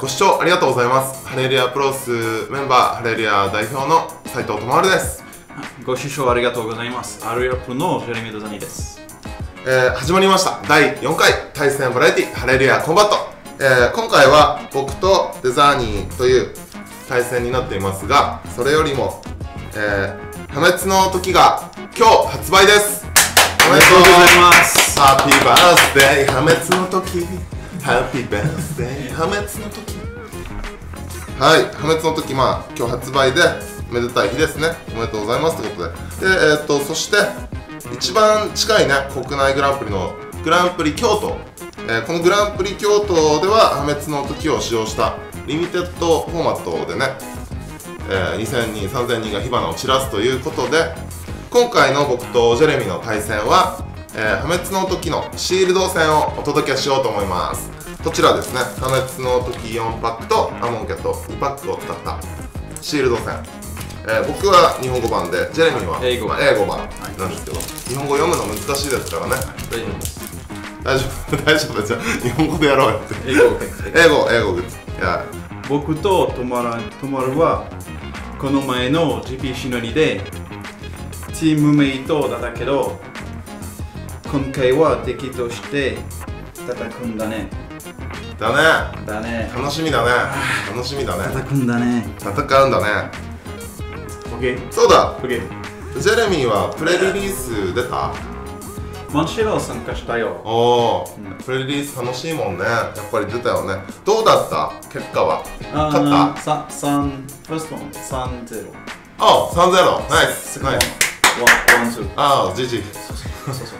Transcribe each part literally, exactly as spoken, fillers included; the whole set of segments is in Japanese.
ご視聴ありがとうございます。ハレルヤプロスメンバー、ハレルヤ代表の斉藤智春です。 ご視聴ありがとうございます。ハレルヤプロのジェレミー・ドザニーです。 えー、始まりましただいよんかい対戦バラエティハレルヤコンバット。えー、今回は僕とデザーニーという対戦になっていますが、それよりも、えー、破滅の時が今日発売です。 おめでとうございます。 ハッピーバースデー破滅の時、ハッピーバースデー破滅の時。はい、破滅の時、まあ今日発売でめでたい日ですね。おめでとうございますということで、で、えー、っとそして一番近いね、国内グランプリのグランプリ京都、えー、このグランプリ京都では破滅の時を使用したリミテッドフォーマットでね、えー、にせんにん、さんぜんにんが火花を散らすということで、今回の僕とジェレミーの対戦は、えー、破滅の時のシールド戦をお届けしようと思います。こちらですね、破滅の時よんパックとアモンキャットにパックを使ったシールド戦、えー、僕は日本語版で、ジェレミーは英語、 まあ、英語版なんですけど、はい、日本語読むの難しいですからね。 大丈夫です。 大丈夫、大丈夫。じゃあ日本語でやろうよって。 英語、 英語、英語です。いや、 僕とトマルはこの前の ジーピー シノリでチームメイトだったけど、今回は敵として叩くんだね。 だね。 だね。 楽しみだね。楽しみだね。 叩くんだね。 戦うんだね。 OK。 そうだ。 OK。 ジェレミーはプレリリース出た？ マンシェラ参加したよ。 おー、うん、プレリリース楽しいもんね。やっぱり出たよね。どうだった結果は？勝った？ さん、ファーストワン、さんゼロ。 ああ、さんゼロ。ナイス。ナイス。 ワン、ツー。 ああ、ジジ。 そうそうそう。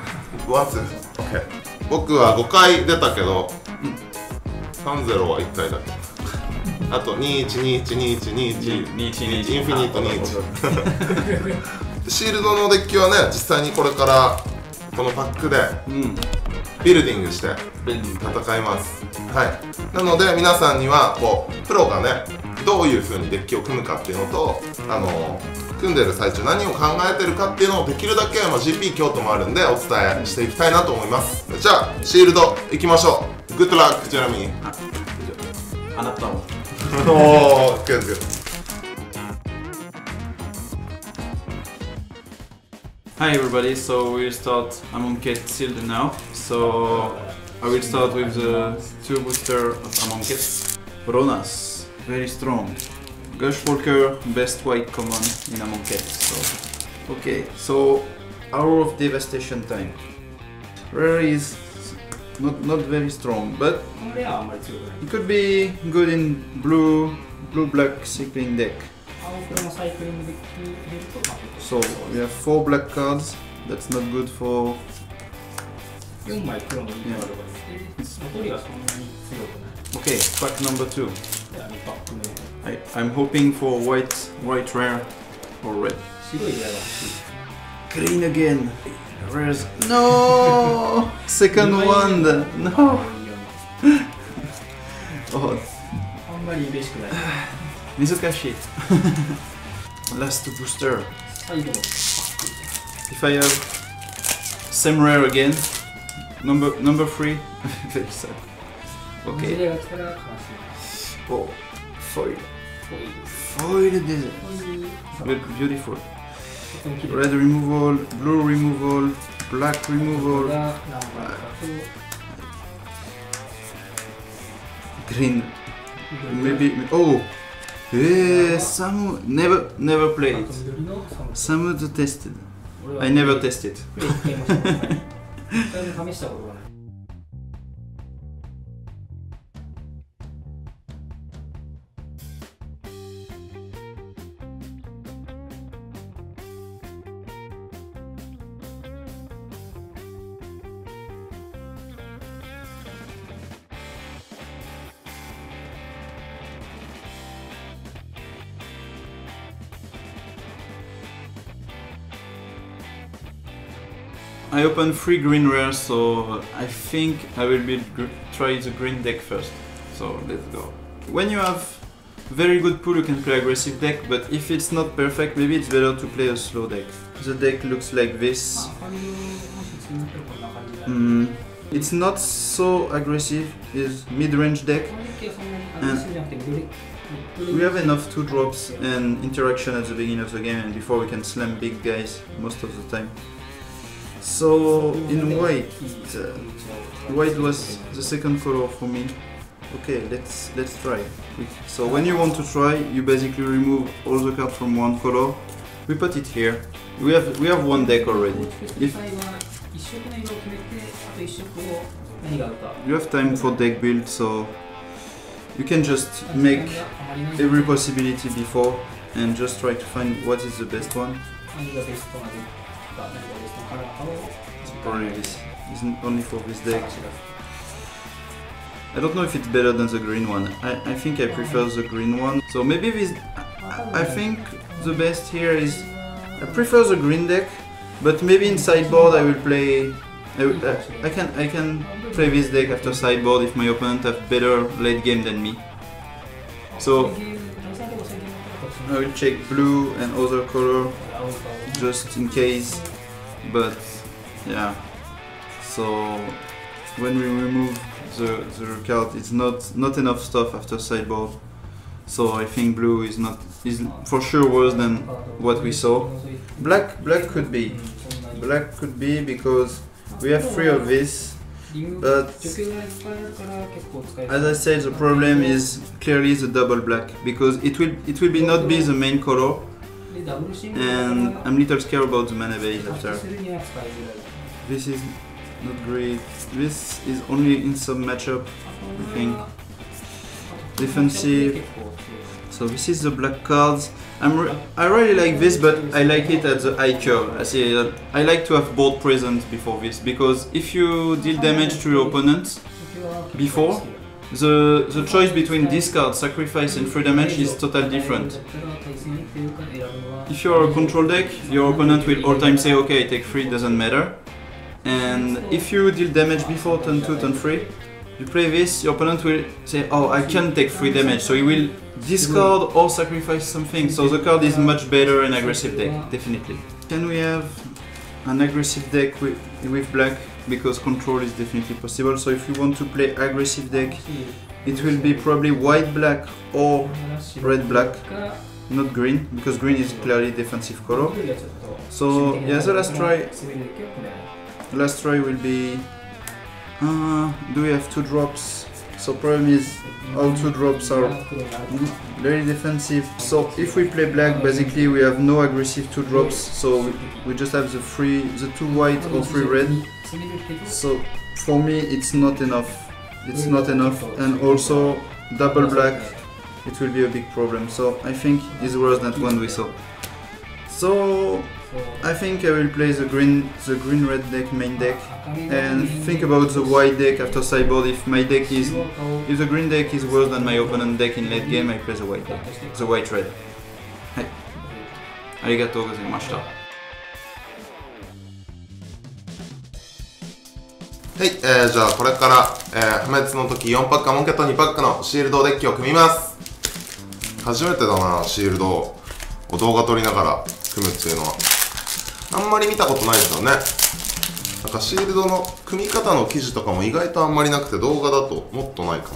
ワン、ツー。オッケー。僕はごかい出たけど、うん、さんゼロはいっかいだけ。あとにいち、にいち、にいち、にいち、 にいち、にいち、 インフィニットにいち。シールドのデッキはね、実際にこれからこのパックでビルディングして戦います。はい。なので皆さんにはこうプロがね、どういう風にデッキを組むかっていうのと、あの組んでる最中何を考えてるかっていうのをできるだけ、まあ、ジーピー 京都もあるんでお伝えしていきたいなと思います。じゃあシールドいきましょう。グッドラックジェレミー。 あなたも。 おー、good, good. Hi everybody, so we'll start Amonkhet sealed now. So I will start with the two booster of Amonkhet. Ronas, very strong. Gushwalker, best white common in Amonkhet. So okay, so Hour of Devastation time. Rare is not not very strong, but it could be good in blue blue black cycling deck. So we have four black cards. That's not good for. Yeah. Okay, pack number two. I, I'm hoping for white, white rare or red. Green again. Rares. No. Second one. No. Oh. Mizukashi. Last booster. If I have same rare again, number number three. Very sad. Okay. Oh, foil. Foil desert. Beautiful. Red removal, blue removal, black removal. Green. Maybe. Oh. Yeah, Samu never never played. Samu tested. I never tested. I opened three green rares, so I think I will build try the green deck first. So let's go. When you have very good pool, you can play aggressive deck, but if it's not perfect, maybe it's better to play a slow deck. The deck looks like this. Mm, it's not so aggressive. It's mid-range deck. we have enough two drops and interaction at the beginning of the game and before we can slam big guys most of the time. So in white, uh, white was the second color for me. Okay, let's let's try. So when you want to try, you basically remove all the cards from one color. We put it here. We have we have one deck already. If you have time for deck build, so you can just make every possibility before and just try to find what is the best one. So probably this isn't only for this deck. I don't know if it's better than the green one. I, I think I prefer the green one. So maybe this. I, I think the best here is I prefer the green deck, but maybe in sideboard I will play. I, uh, I can I can play this deck after sideboard if my opponent have better late game than me. So I will check blue and other color just in case. But yeah. So when we remove the the card, it's not not enough stuff after sideboard. So I think blue is not is for sure worse than what we saw. Black black could be black could be because we have three of this, but as I said, the problem is clearly the double black because it will it will be not be the main color, and I'm little scared about the mana base after. This is not great. This is only in some matchup, I think. Defensive. So this is the black cards. I'm re I really like this, but I like it at the high curve. I say that I like to have board present before this because if you deal damage to your opponent before, the the choice between discard, sacrifice, and free damage is totally different. If you're a control deck, your opponent will all time say, "Okay, I take three, doesn't matter." And if you deal damage before turn two, turn three, you play this, your opponent will say, "Oh, I can't take free damage," so he will discard or sacrifice something. So the card is much better in aggressive deck, definitely. Can we have an aggressive deck with, with black? Because control is definitely possible. So if you want to play aggressive deck, it will be probably white black or red black, not green, because green is clearly defensive color. So yeah, the last try, last try will be. Uh, do we have two drops? So problem is all two drops are very defensive. So if we play black, basically we have no aggressive two drops. So we, we just have the three, the two white or three red. So for me, it's not enough. It's not enough, and also double black, it will be a big problem. So I think it's worse than one we saw. So I think I will play the green, the green red deck main deck, and think about the white deck after sideboard. If my deck is, if the green deck is worse than my opponent deck in late game, I play the white deck, the white red. はい、ありがとうございました。 はい、えー、じゃあこれから、えー、破滅の時よんパックアモンケットにパックのシールドデッキを組みます。初めてだな、シールドを動画撮りながら組むっていうのは。あんまり見たことないですよね。なんかシールドの組み方の記事とかも意外とあんまりなくて、動画だともっとないかも。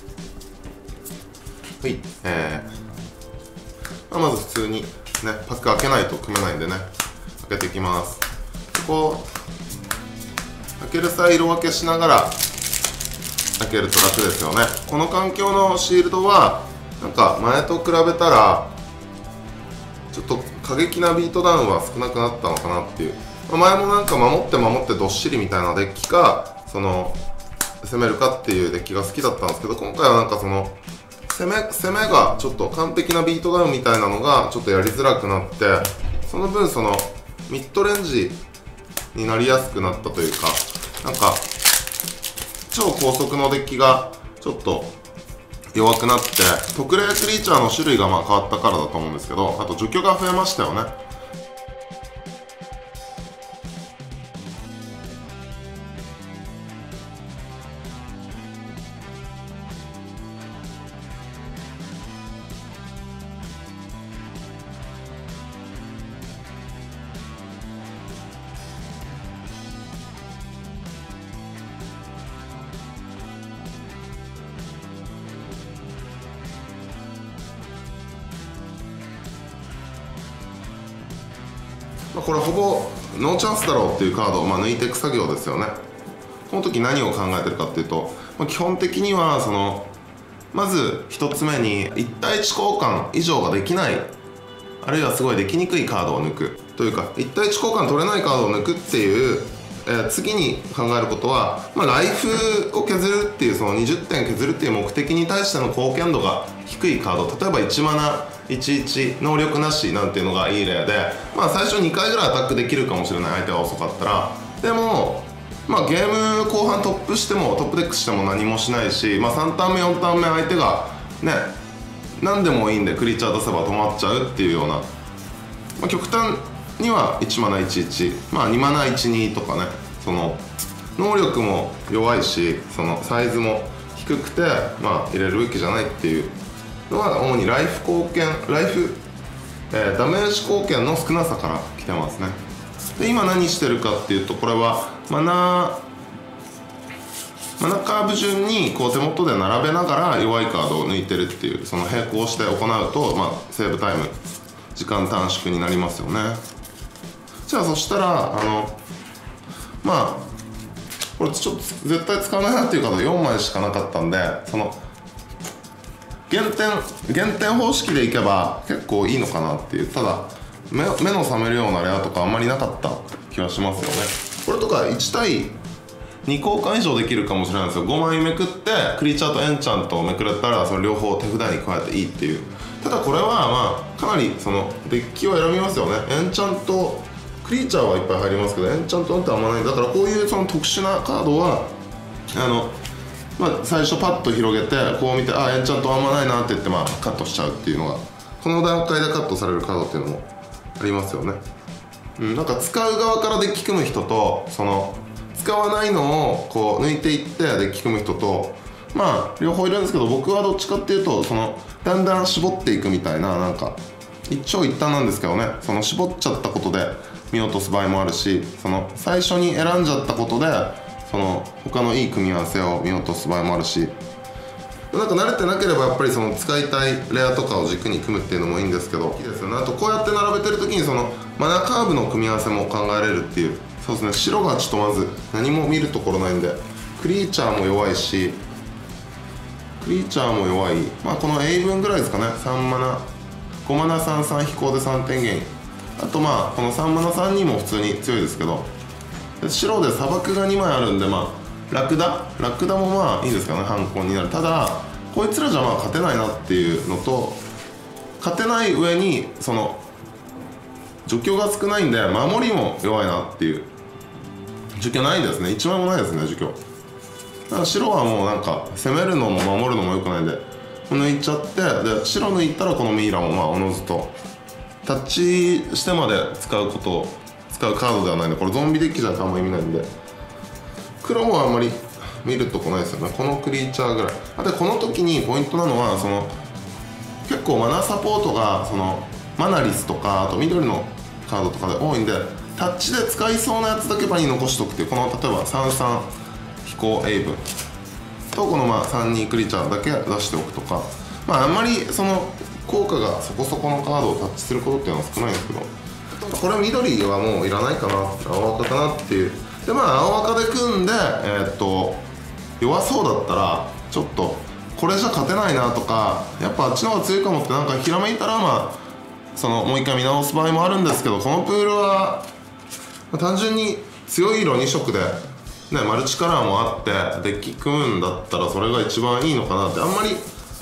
はい、えー、まあ、まず普通にね、パック開けないと組めないんでね、開けていきます。こう開ける際色分けしながら開けると楽ですよね。この環境のシールドはなんか前と比べたらちょっと過激なビートダウンは少なくなったのかなっていう。前もなんか守って守ってどっしりみたいなデッキか、その攻めるかっていうデッキが好きだったんですけど、今回はなんかその攻め攻めがちょっと完璧なビートダウンみたいなのがちょっとやりづらくなって、その分そのミッドレンジになりやすくなったというか、なんか超高速のデッキがちょっと弱くなって、特例クリーチャーの種類がまあ変わったからだと思うんですけど、あと除去が増えましたよね。 まあ、これほぼノーチャンスだろうっていうカードをまあ抜いていく作業ですよね。この時何を考えてるかっていうと、まあ、基本的にはそのまずひとつめにいち対いち交換以上ができない、あるいはすごいできにくいカードを抜くというか、いち対いち交換取れないカードを抜くっていう、えー、次に考えることは、まあ、ライフを削るっていう、そのにじゅってん削るっていう目的に対しての貢献度が低いカード、例えばいちマナいちいち能力なしなんていうのがいい例で、まあ最初にかいぐらいアタックできるかもしれない、相手が遅かったら。でもまあゲーム後半トップしてもトップデックしても何もしないし、まあ、さんターン目よんターン目相手がね何でもいいんでクリーチャー出せば止まっちゃうっていうような、まあ、極端にはいちマナいちいち、まあ、にマナいちにとかね、その能力も弱いしそのサイズも低くて、まあ、入れるべきじゃないっていうのは主にライフ貢献ライフ、えー、ダメージ貢献の少なさから来てますね。で今何してるかっていうと、これはマナマナカーブ順にこう手元で並べながら弱いカードを抜いてるっていう、その並行して行うと、まあ、セーブタイム時間短縮になりますよね。じゃあそしたらあのまあこれちょっと絶対使わないなっていうカードよんまいしかなかったんで、その減点減点方式でいけば結構いいのかなっていう。ただ目, 目の覚めるようなレアとかあんまりなかった気がしますよね。これとかいち対に交換以上できるかもしれないんですよ。ごまいめくってクリーチャーとエンチャントをめくれたらそれ両方手札に加えていいっていう。ただこれはまあかなりそのデッキを選びますよね。エンチャントクリーチャーはいっぱい入りますけどエンチャントってあんまないだから、こういうその特殊なカードはあのまあ最初パッと広げてこう見て、あエンチャントあんまないなって言ってまあカットしちゃうっていうのが、この段階でカットされるカードっていうのもありますよね。うん、なんか使う側からデッキ組む人とその使わないのをこう抜いていってデッキ組む人と、まあ両方いるんですけど、僕はどっちかっていうとそのだんだん絞っていくみたいな、なんか一長一短なんですけどね、その絞っちゃったことで見落とす場合もあるし、その最初に選んじゃったことでその他のいい組み合わせを見落とす場合もあるし、なんか慣れてなければやっぱりその使いたいレアとかを軸に組むっていうのもいいんですけど、いいですよね。あとこうやって並べてる時にそのマナカーブの組み合わせも考えれるっていう。そうですね、白がちょっとまず何も見るところないんで、クリーチャーも弱いしクリーチャーも弱い、まあこの英文ぐらいですかね。さんマナごマナさんさん飛行でさんてんゲイン、あとまあこのさんマナさんにも普通に強いですけど、で白で砂漠がにまいあるんで、まあラクダラクダもまあいいですかね、反抗になる。ただこいつらじゃまあ勝てないなっていうのと、勝てない上にその除去が少ないんで守りも弱いなっていう。除去ないですね、いちまいもないですね除去。だから白はもうなんか攻めるのも守るのもよくないんで抜いちゃって、で白抜いたらこのミイラもまあおのずとタッチしてまで使うことを使うカードではないので、これゾンビデッキじゃあんま意味ないんで、黒もあんまり見るとこないですよね、このクリーチャーぐらい。あとこの時にポイントなのはその結構マナーサポートがそのマナリスとかあと緑のカードとかで多いんで、タッチで使いそうなやつだけ場に残しとくっていう、この例えばさんさん飛行エイブとこのまあさんにクリーチャーだけ出しておくとか、まああんまりその効果がそこそこのカードをタッチすることっていうのは少ないんですけど、これ緑はもういらないかな、青赤かなっていう。でまあ青赤で組んでえー、っと弱そうだったらちょっとこれじゃ勝てないなとか、やっぱあっちの方が強いかもってなんかひらめいたら、まあそのもう一回見直す場合もあるんですけど、このプールは単純に強い色に色で、ね、マルチカラーもあってデッキ組むんだったらそれが一番いいのかなって、あんまり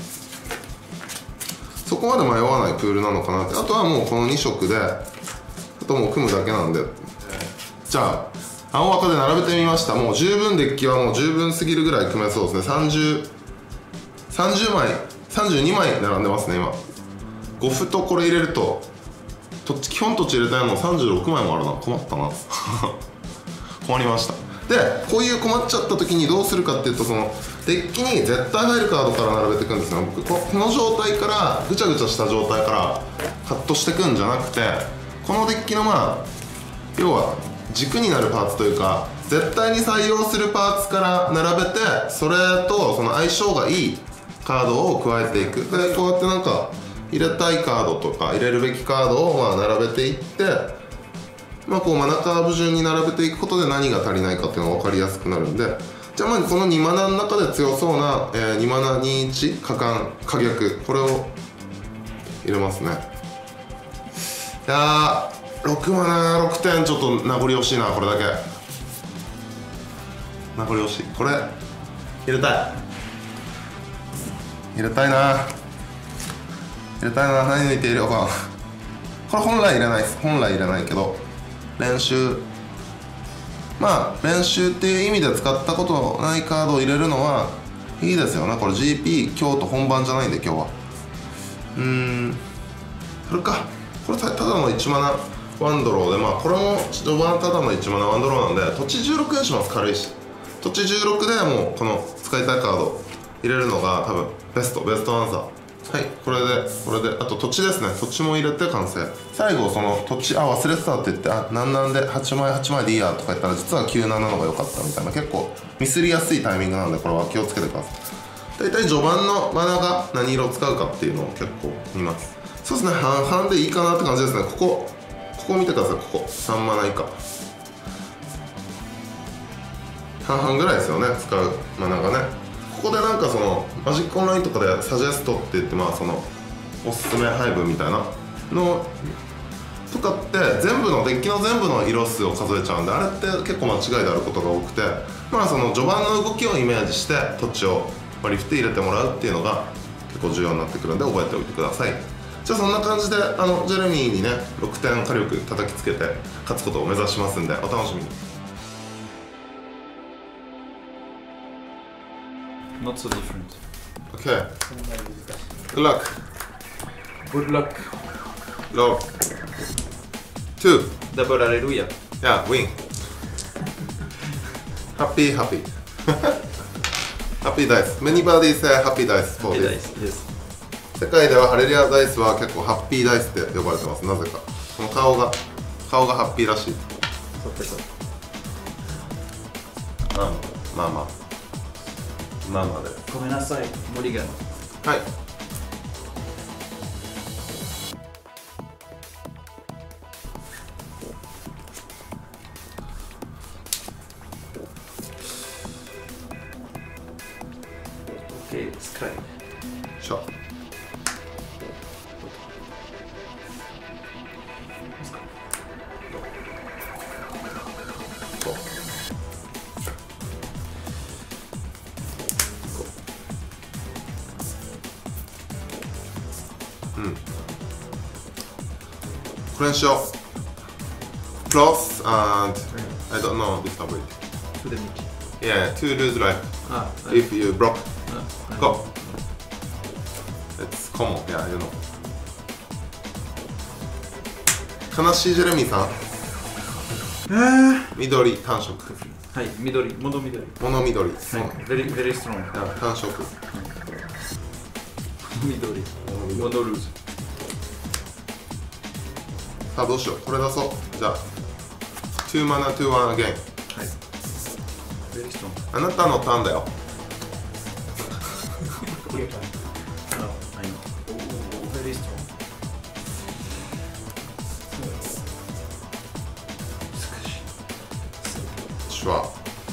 そこまで迷わないプールなのかなって。あとはもうこのに色であともう組むだけなんで、じゃあ青赤で並べてみました。もう十分デッキはもう十分すぎるぐらい組めそうですね。さんじゅう、さんじゅうまいさんじゅうにまい並んでますね今。ご歩とこれ入れると土地基本土地入れたいのさんじゅうろくまいもあるな、困ったな困りました。でこういう困っちゃった時にどうするかっていうと、そのデッキに絶対入るカードから並べていくんですね。僕この状態からぐちゃぐちゃした状態からカットしていくんじゃなくて、このデッキのまあ要は軸になるパーツというか絶対に採用するパーツから並べて、それとその相性がいいカードを加えていく。でこうやってなんか入れたいカードとか入れるべきカードをまあ並べていって、 まあこうマナカーブ順に並べていくことで何が足りないかっていうのが分かりやすくなるんで、じゃあまずこのにマナの中で強そうな、えー、にマナにいち果敢可逆、これを入れますね。いやーろくマナろくてんちょっと名残惜しいな。これだけ名残惜しい。これ入れたい入れたいな入れたいな。何抜いて入れようかな。これ本来入れないです。本来入れないけど練習、まあ練習っていう意味で使ったことないカードを入れるのはいいですよね。これ ジーピー 京都本番じゃないんで今日は。うーんこれか。これただのいちマナワンドローで、まあこれも序盤ただのいちマナワンドローなんで土地じゅうろくにします。軽いし土地じゅうろくでもうこの使いたいカード入れるのが多分ベストベストアンサー。はい、これでこれであと土地ですね。土地も入れて完成。最後その土地あ忘れてたって言って、あなんなんではちまいはちまいでいいやとか言ったら実はきゅうななのが良かったみたいな、結構ミスりやすいタイミングなのでこれは気をつけてください。大体序盤のマナが何色を使うかっていうのを結構見ます。そうですね、半々でいいかなって感じですね。ここここ見てください。ここさんマナ以下半々ぐらいですよね、使うマナがね。ここでなんかそのマジックオンラインとかでサジェストって言って、まあそのおすすめ配分みたいなのとかって全部のデッキの全部の色数を数えちゃうんで、あれって結構間違いであることが多くて、まあその序盤の動きをイメージして土地を割り振って入れてもらうっていうのが結構重要になってくるんで覚えておいてください。じゃあそんな感じであのジェレミーにねろくてん火力叩きつけて勝つことを目指しますんでお楽しみに。 Not so different. Okay. Good luck. Good luck. Low. Two. Double hallelujah. Yeah, win. Happy, happy. Happy dice. Many bodies say happy dice for Happy this. dice, yes. 世界ではハレリアダイスは結構ハッピーダイスって呼ばれてます。なぜか。この顔が、顔がハッピーらしい。まあまあまあ。まあまあで。 ごめんなさい、無理が。 はい。 Okay, sky. しょ。うん。これにしよう。Plus and I don't know this ability. To the meat. Yeah, to lose life Ah, if you block. ah, Go. It's common. Yeah, you know. 悲しいジェレミーさん。緑単色。 はい、緑、モノ緑。 モノ緑。はい。 very, very strong. 単色。 緑。モノルーズ。 さあどうしよう。これ出そう。じゃあにマナにワンアゲイン。はい。 very strong. あなたのターンだよ。 Oh, I know. Oh, very strong. Sure.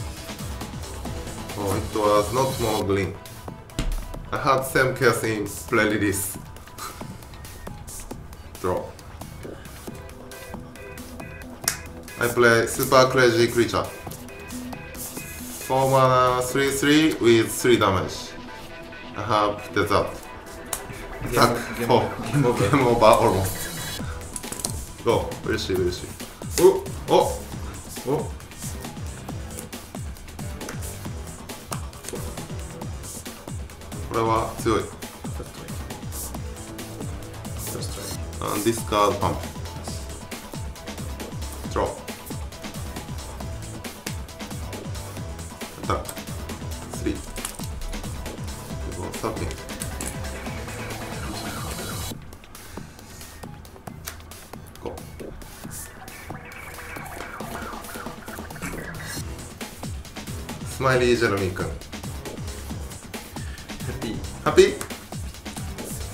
Oh, it was not mono green. I had same case in playlist. Draw. I play super crazy creature. four mana three three with three damage. I have desert. Attack four. Game over. Game over almost. Go. 嬉しい嬉しい。おおお。これは強い。And discard pump. Draw. Attack. Three. Something. Go. Smiley ジェレミー君。 Happy. Happy?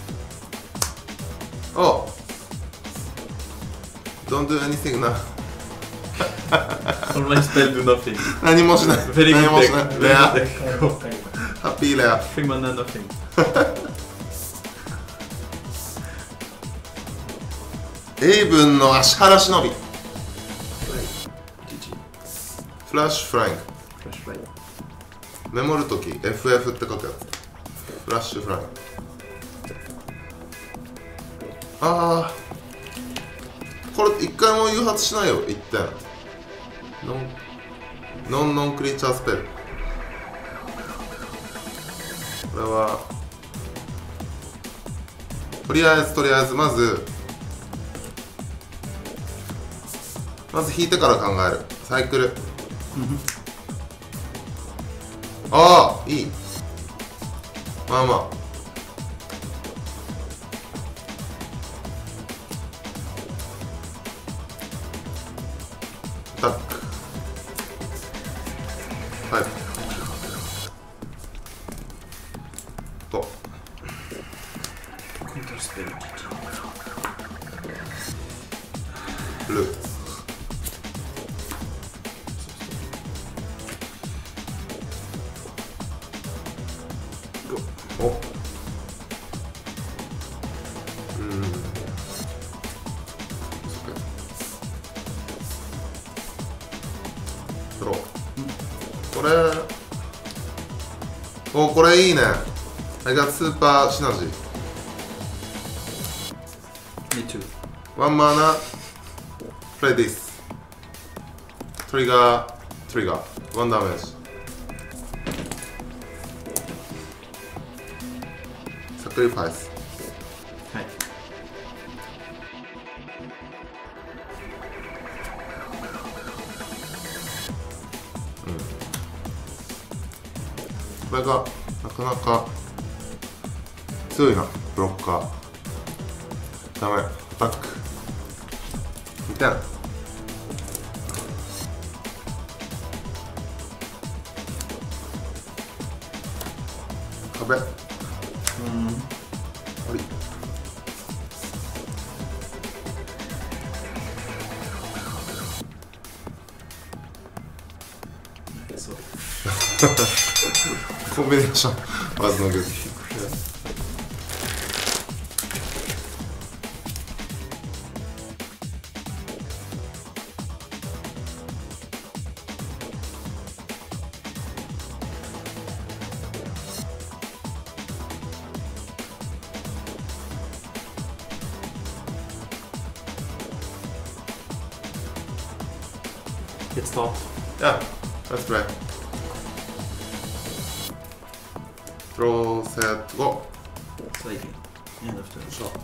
Oh. Don't do anything now. All my spell do nothing. 何もしない。 Very 何 good もし deck. ない。 Very レア。 good deck. Go. ハッピーレア。 Three mana, nothing. エイブンの足原忍び。 G G. フラッシュフライング。 Flash fly. メモるとき エフエフ って書くやつ。フラッシュフライング。あー。これ一回も誘発しないよ、一点。ノン、ノンノンクリーチャースペル。これは、とりあえずとりあえずまず、まず引いてから考える。サイクル。ああ、いい。まあまあ。アタック。はい。と。 Counter spell. G G. ルー。お。うん。ドロー。これ。お、これいいね。I got スーパーシナジー。 Me too. One mana. Play this. Trigger. Trigger. One damage. サクリファイス。 はい。 これがなかなか強いな、ブロッカー。ダメ、アタック。みたいな。壁。うん。あり。 Sorry. コンビネーション、まずのグッズ。 Let's start. Yeah, let's play. Draw, set, go. Slightly. End of turn. Sure.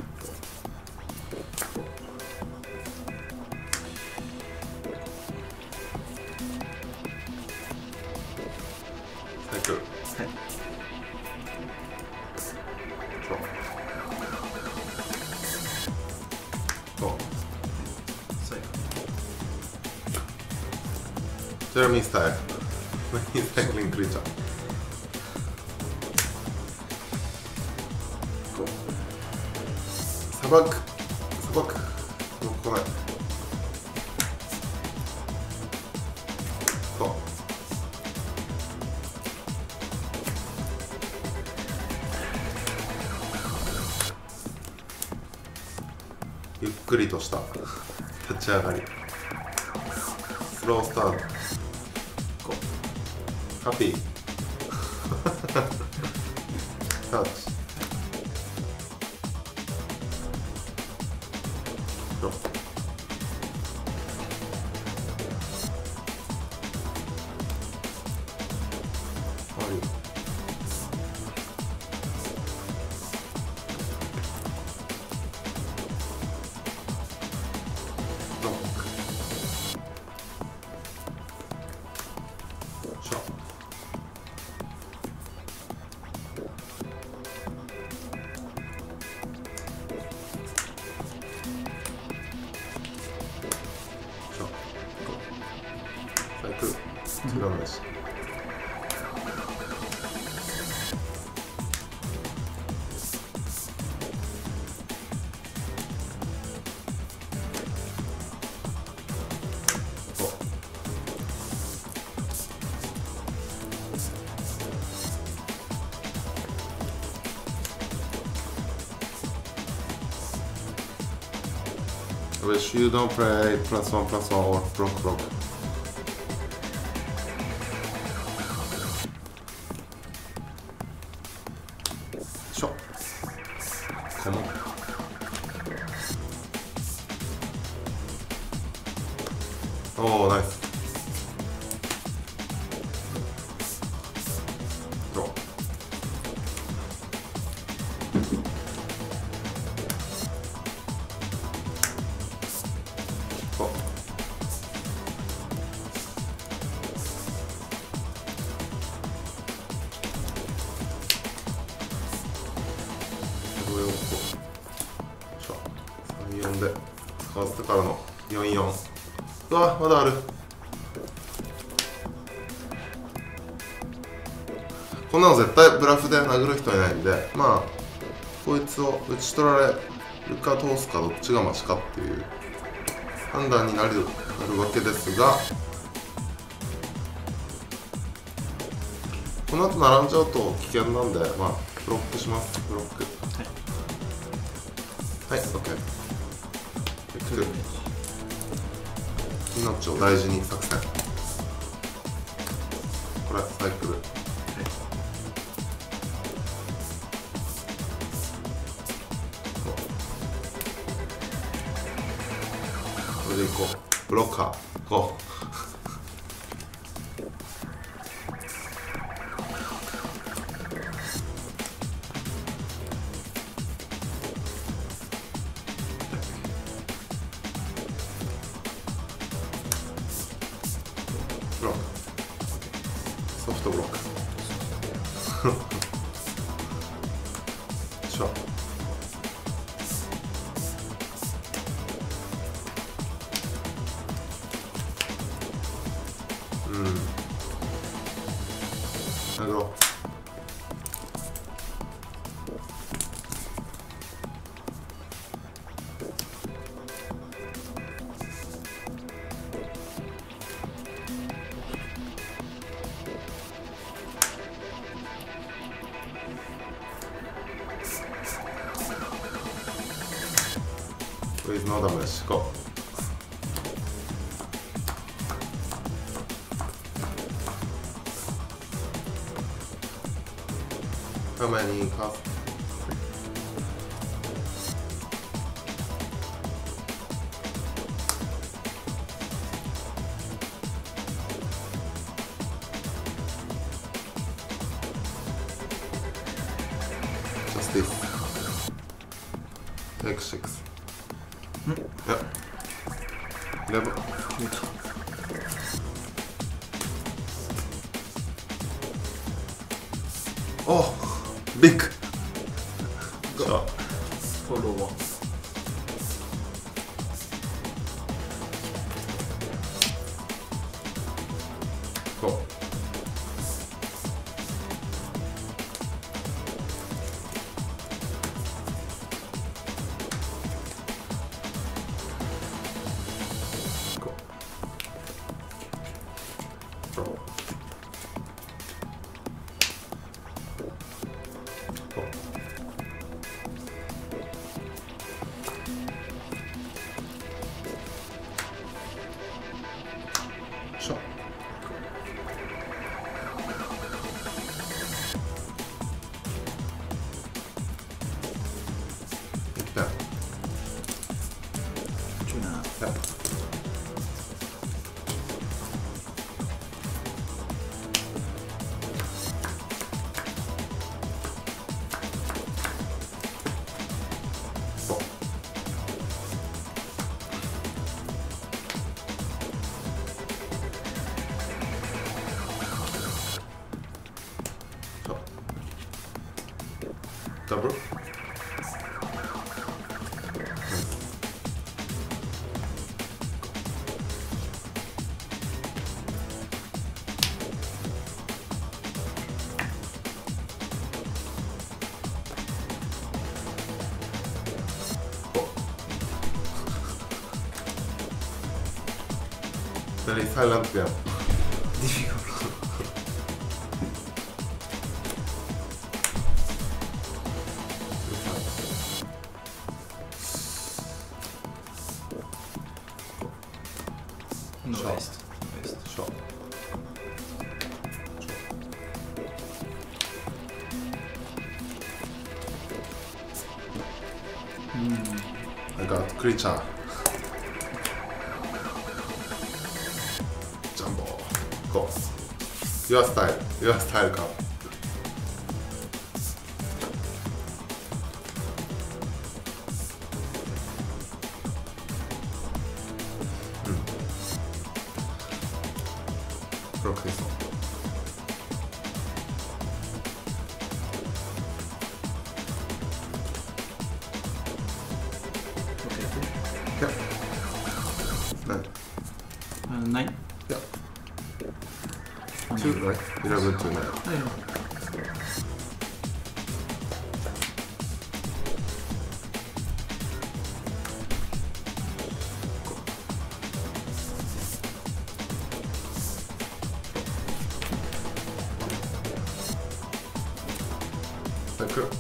Cycle. はい。 Draw. Go. 最後。 Jeremy style. Recycling creature. Go. 砂漠。砂漠。ここない。Go. ゆっくりとした立ち上がり。スロースタート。こうハッピー。タッチ。ドロップ。終わり。ロック。ショット。ショット。サイクル。次の話。 wish you don't play plus one plus one or block block. Shot. Come on. Oh, nice. Draw. Oh.上をこう。しょ。さんよんで使わせてからのよんよん。うわ、まだある。こんなの絶対ブラフで殴る人いないんで、まあこいつを打ち取られるか通すかどっちがマシかっていう判断になる、なるわけですが、この後並んじゃうと危険なんで、まあブロックします。ブロック。はい、オッケー。命を大事に作戦。これサイクル。はい、これでいこう。ブロッカーこう。ブロック、ソフトブロックしょ。うん殴ろう。With no damage. Go. How many cost? Just this. Take six. Yep. Never. Oh, big. Go. Follow one. Go. Shot. Yeah. Tuna. Yeah. Oh. Double. Very silent game. Difficult. No Sure. waste. Waste. Sure. Mm. I got creature. Jumbo. Go. Your style. Your style card. Rock this one. Okay, push. Yeah. Nine. Uh, nine. Yeah. Um, Two, right? Eleven to nine. oh, yeah. Like, uh,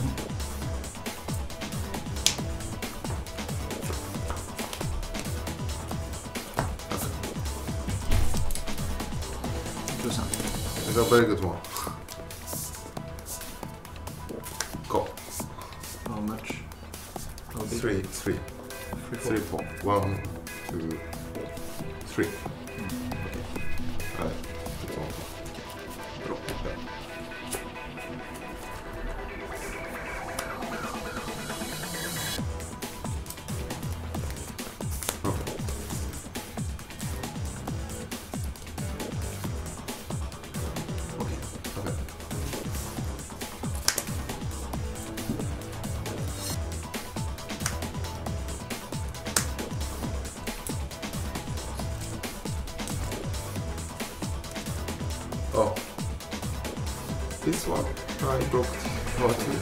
Do something. I got very good one. Go. How much? How big? Three, three, Three, four. three, four. One, two, three. Alright. Good one. Drop. Yeah. Okay. Okay. Okay. Oh. This one I broke number two.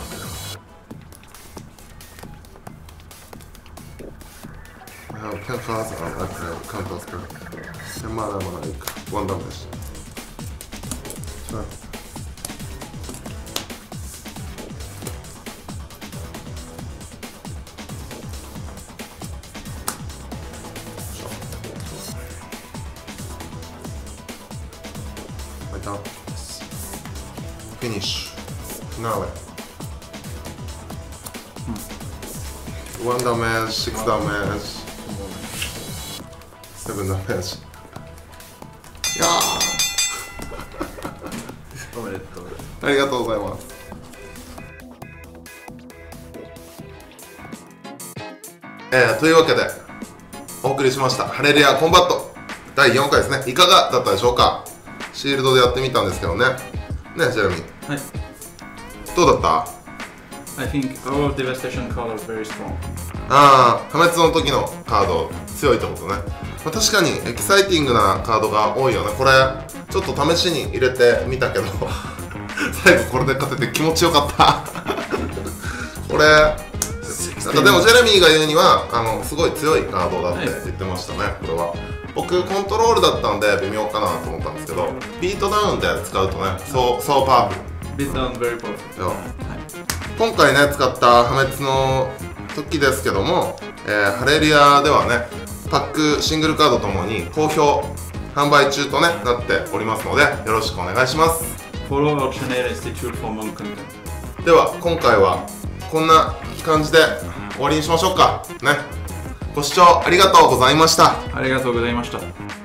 I have ten cards and I play counter spell. ten mana like one damage. Sure. My turn. Finish. Finale. One damage, six damage, seven damage. いやおめでとう。 ーありがとうございます。えー、というわけでお送りしましたハレルヤコンバットだいよんかいですね。いかがだったでしょうか。シールドでやってみたんですけどね。ね、ジェレミー。 はい。 どうだった？ I think our devastation card are very strong. ああ、破滅の時のカード強いってことね。まあ、確かにエキサイティングなカードが多いよね。これちょっと試しに入れてみたけど最後これで勝てて気持ちよかったこれなんかでもジェレミーが言うにはあのすごい強いカードだって言ってましたね。これは僕コントロールだったんで微妙かなと思ったんですけど、ビートダウンで使うとね、そうそうパワフル。 Beat down very powerful. はい、今回ね使った破滅の時ですけども、えー、ハレルヤではねパックシングルカードともに好評販売中とねなっておりますのでよろしくお願いします。 Follow our channel and stay tuned for more content. では今回はこんな感じで終わりにしましょうかね。ご視聴ありがとうございました。 ありがとうございました。